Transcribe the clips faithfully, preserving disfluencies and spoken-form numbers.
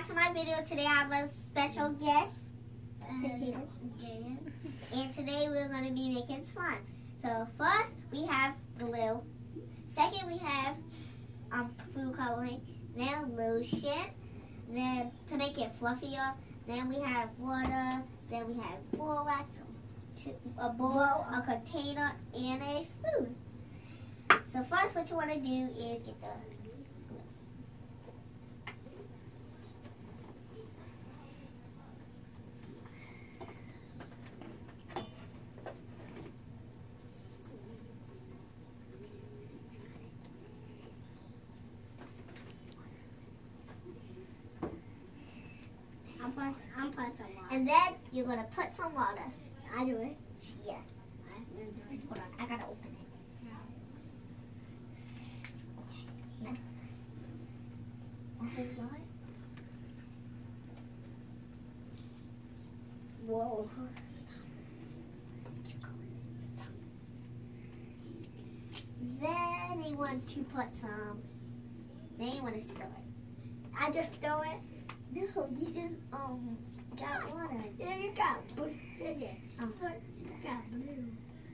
back to my video. Today I have a special guest. Jan. And today we're going to be making slime. So first we have glue. Second we have um, food coloring. Then lotion. Then to make it fluffier. Then we have water. Then we have borax, a bowl, a container, and a spoon. So first what you want to do is get the glue. I'm putting I'm putting some water. And then you're going to put some water. I do it. Yeah. I'm gonna do it. Hold on, I gotta open it. Okay, here. A whole lot. Whoa. Stop. Keep going. Stop. Then you want to put some. Then you want to stir it. I just throw it. No, you just um got water. Yeah, you got blue sugar. Um, But you got blue.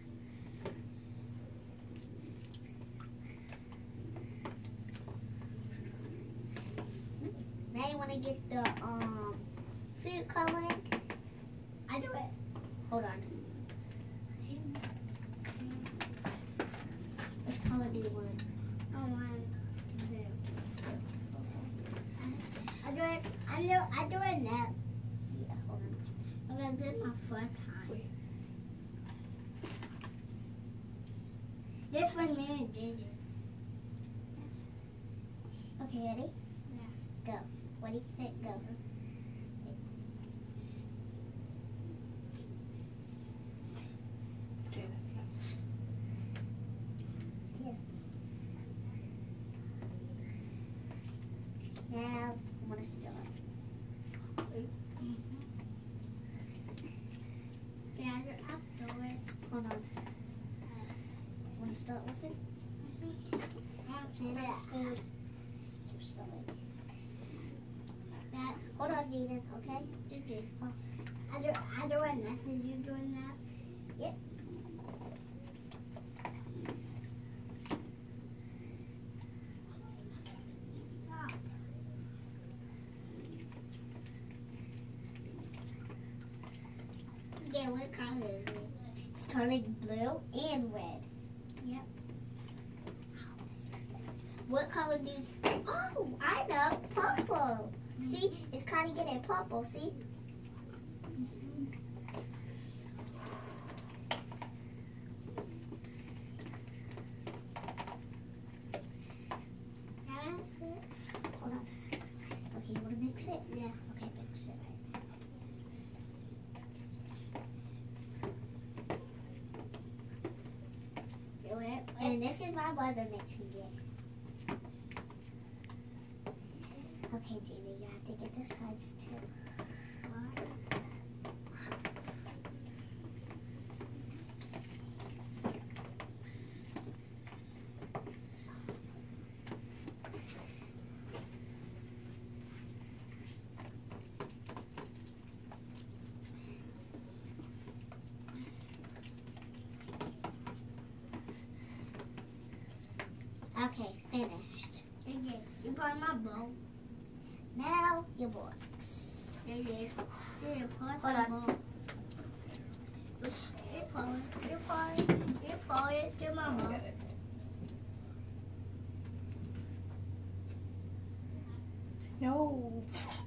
Now you want to get the um food coloring. I do it. Hold on. Which color do you want? Oh man. I do it. I do. I do it next. Yeah, hold on. I'm gonna do it my first time. This for me and Gigi. Okay, ready? Yeah. Go. What do you think? Go. Yeah. Now I'm gonna start. Yeah, I just have to do it. Hold on. Want to start with it? Hand on the spoon. Keep stirring. That. Hold on, Jaden. Okay. Gigi. I do. I do it next. Are you doing that? Yep. Stop. Yeah, what color is it? It's turning blue and red. Yep. What color do you... Oh, I know. Purple. See? It's kind of getting purple. See? That's it. Hold on. Okay, you want to mix it? Yeah. Okay, mix it. Do it. And this is my brother mixing it. Okay, Jamie, you have to get the sides too. Okay, finished. Gigi, you brought my bowl. Now your box. Gigi, Gigi, pour Hold some on. bowl. You pour it. You pour it. You pour it to my bowl. No.